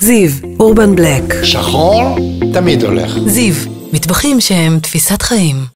זיו, אורבן בלק. שחור תמיד הולך. זיו, מטבחים שהם תפיסת חיים.